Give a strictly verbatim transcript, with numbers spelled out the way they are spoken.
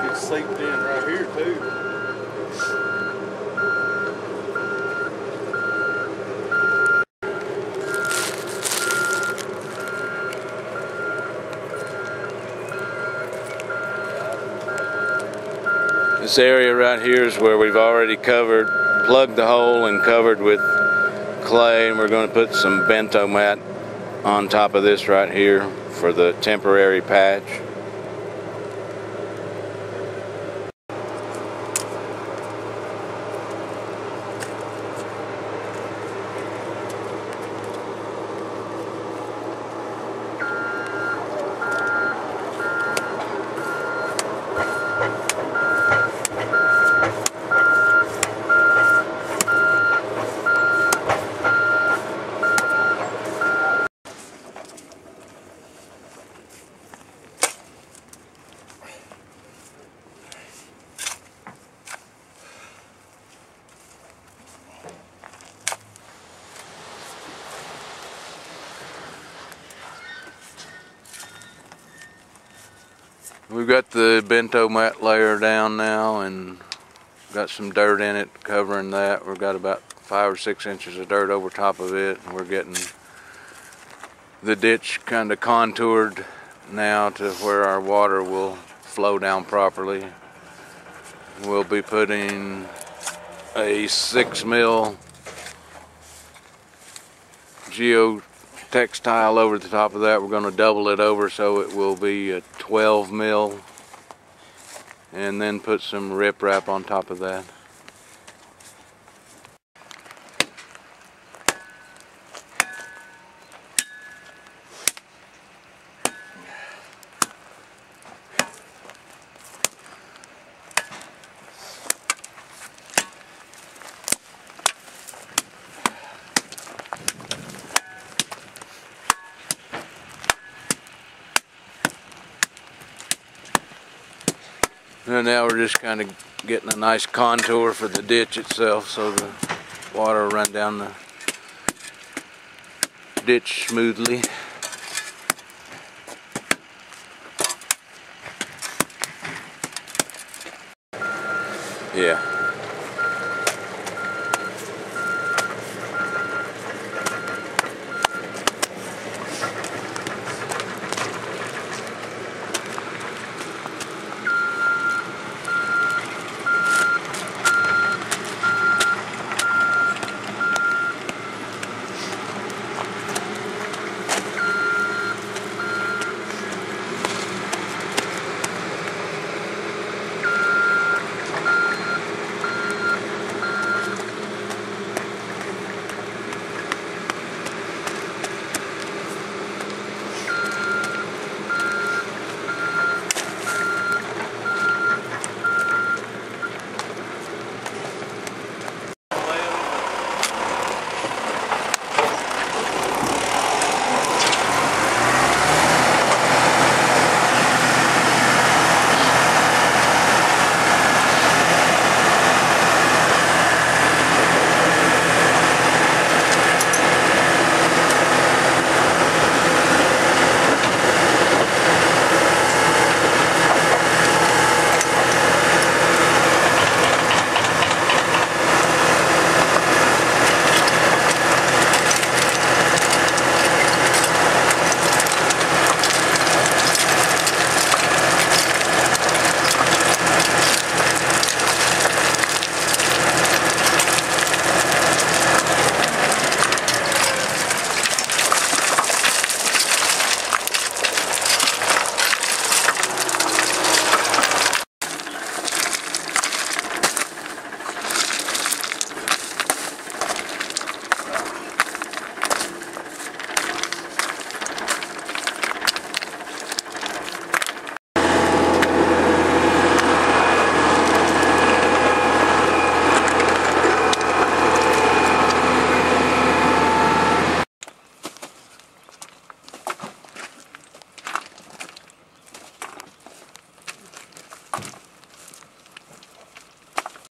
gets seeped in right here too. This area right here is where we've already covered, plugged the hole and covered with clay, and we're going to put some bento mat on top of this right here for the temporary patch. We've got the bento mat layer down now and got some dirt in it covering that. We've got about five or six inches of dirt over top of it, and we're getting the ditch kind of contoured now to where our water will flow down properly. We'll be putting a six mil geo textile over the top of that. We're going to double it over so it will be a twelve mil, and then put some riprap on top of that. And now we're just kind of getting a nice contour for the ditch itself so the water will run down the ditch smoothly. Yeah.